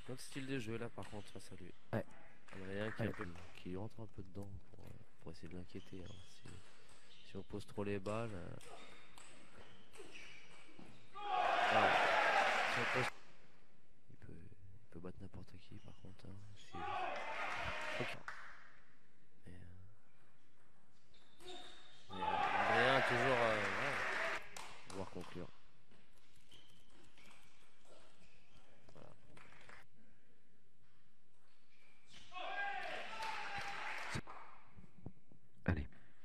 Notre style de jeu là par contre face à lui. Ouais. Adrien qui rentre un peu dedans pour essayer de l'inquiéter. Hein. Si on pose trop les balles. Voilà. Si on pose... il peut battre n'importe qui par contre. Hein. Okay. Adrien toujours pouvoir conclure. Voilà. Allez.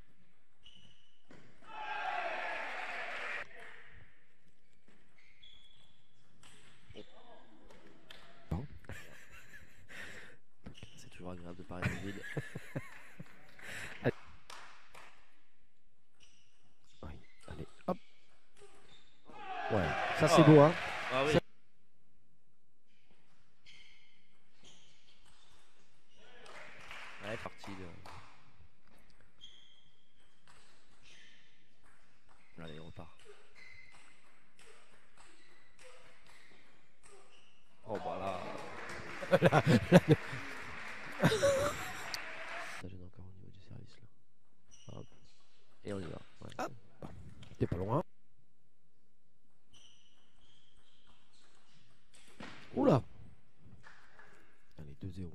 Bon. C'est toujours agréable de parler de vide. Oui, allez, hop. Ouais, ça c'est beau, hein. Ah oui. Ouais, parti de... Allez, on repart. Oh bah là... Ça gêne encore au niveau du service là. Hop. Et on y va. Ouais. Hop. T'es pas loin. Oula. Allez, 2-0.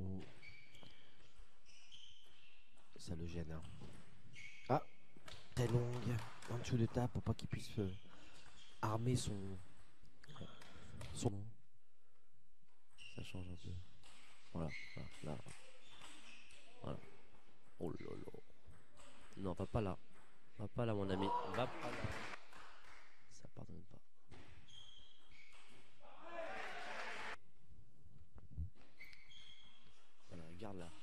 Ça le gêne. Hein. Ah, très longue. En dessous de table pour pas qu'il puisse armer son... Ça change un peu. Voilà, là. Voilà. Oh là là. Non, va pas là. Va pas là, mon ami. Va pas là. Ça pardonne pas. Voilà, garde là.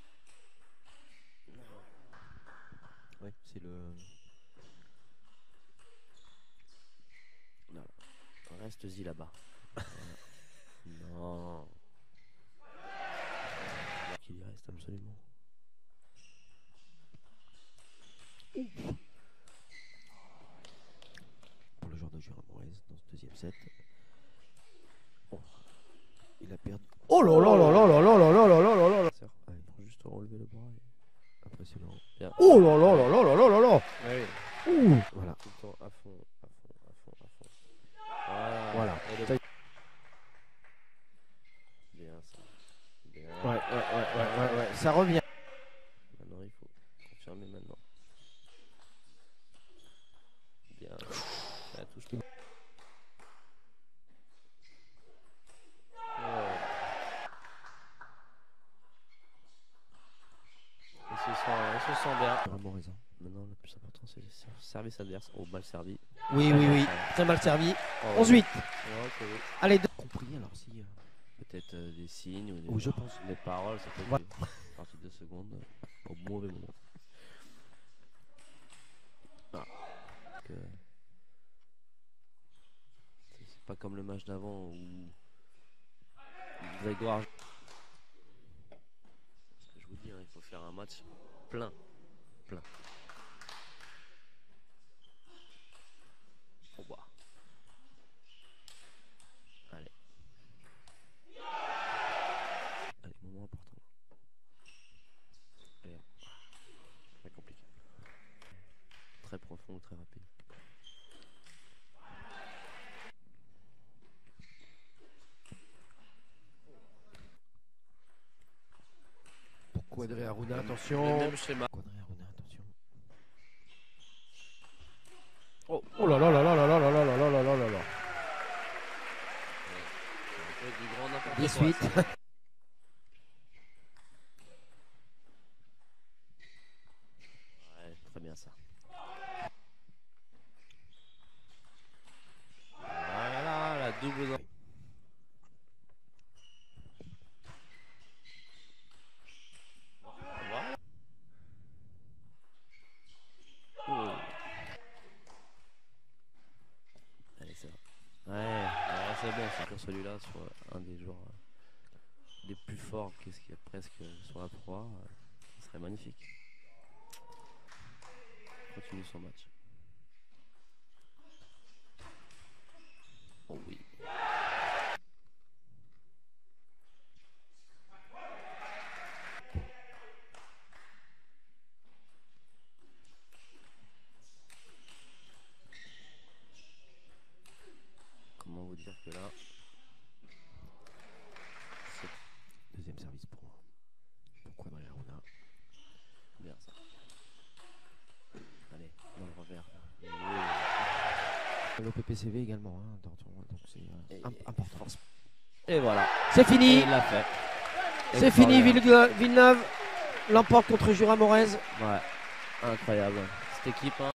Ouais, c'est le... Là. Reste-y là-bas. Non. Qu'il y reste absolument. Pour le joueur de Gérard Moraes dans ce deuxième set. Oh. Il a perdu. Oh là là là là là là là là là là là là là. Ouais, il faut juste relever le bras. Impressionnant. Bien. Oh là là là là là là là là. Ouais. Ouh. Voilà. Tout le temps à fond. Voilà. Bien ça. Bien. Ouais. Ça revient. Maintenant il faut confirmer maintenant. Bien. Ça touche tout. Il se sent bien. Vraiment raison. Maintenant le plus important c'est le service adverse. Oh, mal servi. Oui. Très mal servi. Oh, 11-8. Okay. Allez, compris alors si. Peut-être des signes ou des, Oui, je pense. Des paroles, ça peut être Voilà. partie de 2 secondes au mauvais moment. Ah. C'est pas comme le match d'avant où Grégoire. Je vous dis, hein, il faut faire un match plein. Au revoir. Allez, moment important. Allez, très compliqué. Très profond, très rapide. Quadré Aruna, attention. Le même schéma. Quadré Aruna, attention. Oh là là là là là là là là là là là là là. Du grand n'importe 18. Quoi, ouais, très bien ça. Voilà, la double. Voilà. Allez, c'est bon. Ouais, c'est bon, c'est pour celui-là, sur un des joueurs les plus forts, qu'est-ce qu'il y a presque sur la proie, ce serait magnifique. Continue son match. Oh oui. vous dire que là, c'est Deuxième service pour Quadraruna. bien ça. Allez, dans le revers. Le PPCV également, hein, donc c'est important. Et voilà. C'est Et fini, il l'a fait. c'est fini. Extraordinaire. Villeneuve l'emporte contre Jura Morez. Ouais, incroyable. Cette équipe, hein.